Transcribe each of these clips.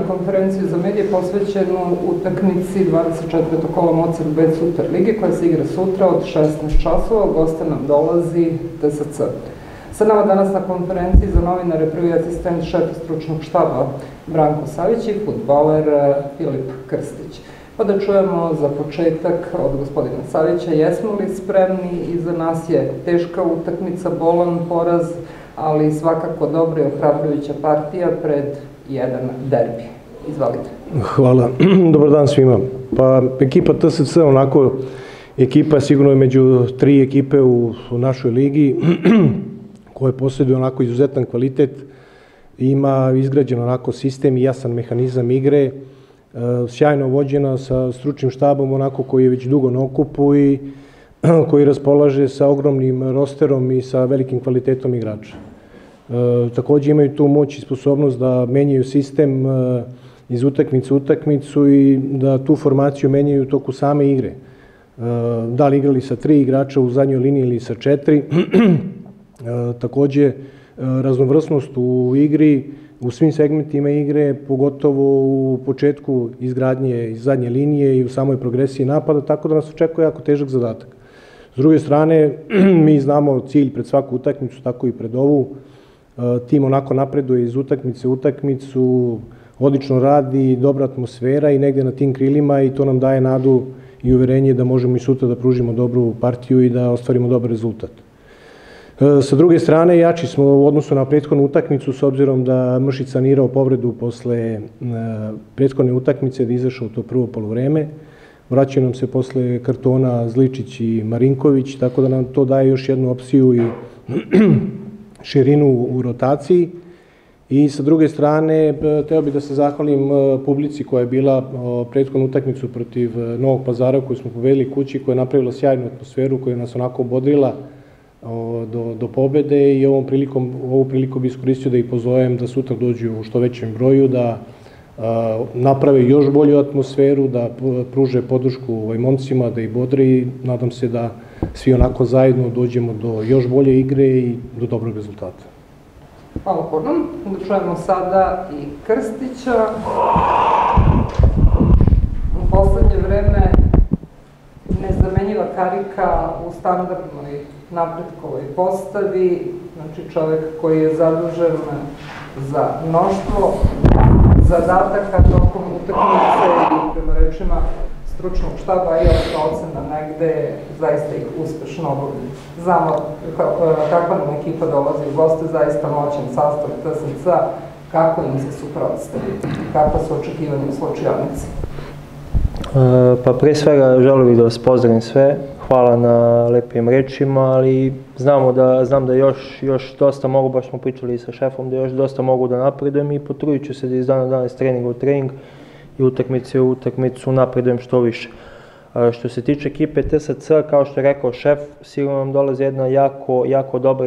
konferenciju za medije posvećenu utakmici 24. kola Mozart B Super lige koja se igra sutra od 16 časova. U goste nam dolazi TSC. Sa nama danas na konferenciji za novinare prvi asistent šefa stručnog štaba Branko Savić i fudbaler Filip Krstić. Pa da čujemo za početak od gospodina Savića, jesmo li spremni? Iza nas je teška utakmica, bolan poraz, ali svakako dobra i ohrabrujuća partija pred jedan derbi. Izvalite. Hvala. Dobar dan svima. Pa ekipa TSC onako, ekipa sigurno je među tri ekipe u našoj ligi koje posjeduju onako izuzetan kvalitet, ima izgrađen onako sistem i jasan mehanizam igre, sjajno vođena sa stručnim štabom onako koji je već dugo na okupu i koji raspolaže sa ogromnim rosterom i sa velikim kvalitetom igrača. Također imaju tu moć i sposobnost da menjaju sistem iz utakmice u utakmicu i da tu formaciju menjaju u toku same igre. Da li igrali sa 3 igrača u zadnjoj liniji ili sa 4. Također raznovrsnost u igri, u svim segmentima igre, pogotovo u početku izgradnje iz zadnje linije i u samoj progresiji napada, tako da nas očekuje jako težak zadatak. S druge strane, mi znamo cilj pred svaku utakmicu, tako i pred ovu. Tim onako napreduje iz utakmice u utakmicu, odlično radi, dobra atmosfera i negdje na tim krilima i to nam daje nadu i uverenje da možemo i sutra da pružimo dobru partiju i da ostvarimo dobar rezultat. Sa druge strane, jači smo u odnosu na prethodnu utakmicu s obzirom da Mršić sanirao povredu posle prethodne utakmice, da je izašao to prvo poluvreme. Vraćaju nam se posle kartona Zličić i Marinković, tako da nam to daje još jednu opciju i širinu u rotaciji. I sa druge strane, teo bih da se zahvalim publici koja je bila prethodnu utakmicu protiv Novog Pazara koju smo povedeli kući, koja je napravila sjajnu atmosferu, koja nas onako obodrila do pobede i ovu priliku bi iskoristio da ih pozovem da sutra dođu u što većem broju, da naprave još bolju atmosferu, da pruže podršku momcima, da ih bodre i nadam se da svi onako zajedno dođemo do još bolje igre i do dobrog rezultata. Hvala puno. Da čujemo sada i Krstića. U poslednje vreme nezamenjiva karika u standardnoj napretkovoj postavi, znači čovek koji je zadužen za mnoštvo zadataka tokom utakmice i prema rečima stručnog štaba i ocena negde zaista ih uspešno obavlja. Znamo kakva nam ekipa dolazi u goste, zaista moćan sastav TSC, kako im se suprotstaviti, kakva su očekivanja u slučajnici? Pa pre svega želio bih da vas pozdravim sve, hvala na lepim rečima, ali znam da još dosta mogu, baš smo pričali sa šefom, da još dosta mogu da napredujem i potrudit ću se da iz dana dana iz treninga u trening i utakmice u utakmicu napredujem što više. Što se tiče ekipe TSC, kao što je rekao šef, sigurno nam dolazi jedna jako dobra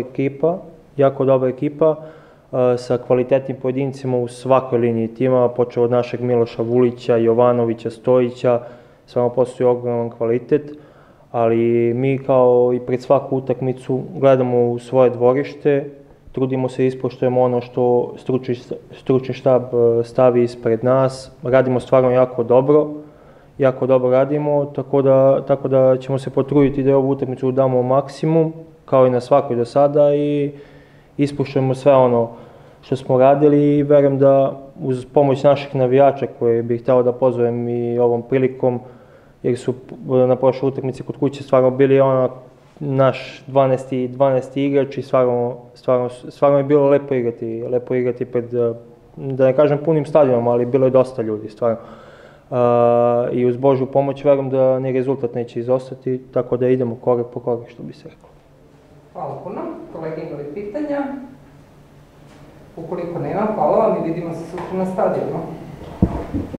ekipa, sa kvalitetnim pojedincima u svakoj liniji tima, počeo od našeg Miloša Vulića, Jovanovića, Stojića, stvarno postoji ogroman kvalitet, ali mi kao i pred svaku utakmicu gledamo u svoje dvorište, trudimo se ispoštujemo ono što stručni štab stavi ispred nas, radimo stvarno jako dobro radimo, tako da ćemo se potruditi da ovu utakmicu damo maksimum, kao i na svakoj do sada i ispuštujemo sve ono što smo radili i verujem da uz pomoć naših navijača koje bih hteo da pozovem i ovom prilikom, jer su na prošloj utakmici kod kuće stvarno bili naš 12. igrač i stvarno je bilo lepo igrati pred, da ne kažem punim stadionom, ali bilo je dosta ljudi stvarno. I uz Božju pomoć verujem da ni rezultat neće izostati, tako da idemo korak po korak, što bi se rekao. Hvala puno. Kolege imali pitanja? Ukoliko nema, hvala vam i vidimo se sutra na stadionu.